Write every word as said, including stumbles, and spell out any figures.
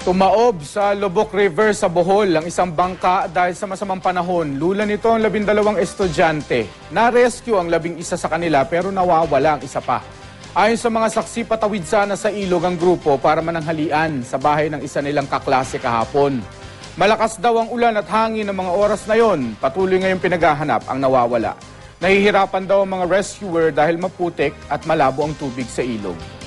Tumaob sa Lubok River sa Bohol ang isang bangka dahil sa masamang panahon. Lula nito ang labindalawang estudyante. Na-rescue ang labing isa sa kanila pero nawawala ang isa pa. Ayon sa mga saksi, patawid sana sa ilog ang grupo para mananghalian sa bahay ng isa nilang kaklase kahapon. Malakas daw ang ulan at hangin ng mga oras na yon. Patuloy ngayong pinaghahanap ang nawawala. Nahihirapan daw ang mga rescuer dahil maputik at malabo ang tubig sa ilog.